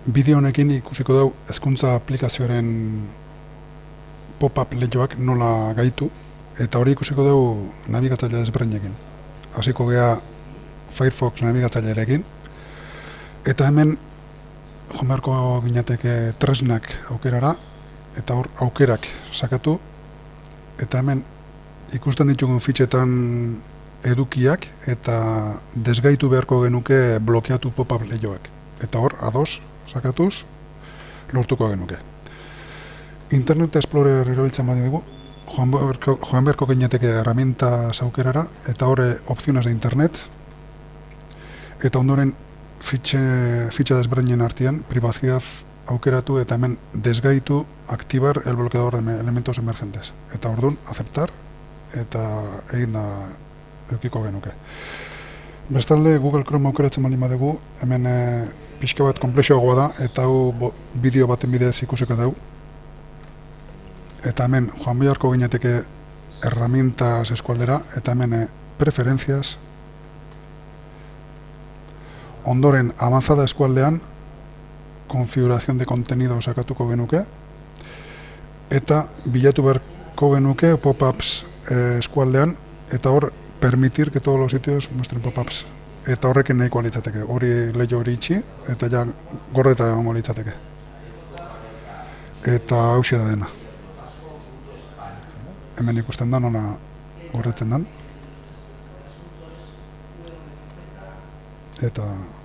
Bideo honekin ikusiko dugu hezkuntza aplikazioaren pop-up lehioak nola gaitu, eta hori ikusiko dugu nabigatzaile desberdinekin. Hasiko gea Firefox nabigatzailearekin, eta hemen joan beharko ginateke tresnak aukerara, eta hor aukerak sakatu, eta hemen ikusten ditugun fitxetan edukiak eta desgaitu beharko genuke blokeatu pop-up lehioak. Eta hor, ados, sakatuz, lortuko genuke. Internet Explorer erabiltzen badugu, joan beharko ginateke herramientas aukerara, eta hor opciones de internet, eta ondoren fitxa desberdinen artean, privacidad aukeratu eta hemen desgaitu, aktibar el bloqueador de elementos emergentes. Eta orduan, aceptar, eta egin da eukiko genuke. Bestalde, Google Chrome aukeratzen baldin badugu, hemen pixka bat komplexoagoa da, eta hau bideo baten bidez ikusiko dugu. Eta hemen, joan beharko ginateke herramientas eskualdera, eta hemen preferencias, ondoren avanzada eskualdean, configuración de contenido sakatuko genuke, eta bilatu beharko genuke pop-ups eskualdean, eta hor, permitir que todos los sitios muestren pop-ups. Eta horrekin nahikoa litzateke, hori lehio hori itxi, eta ja gordeta egongo litzateke. Eta hausia da dena. Hemen ikusten da, nola gordetzen dan. Eta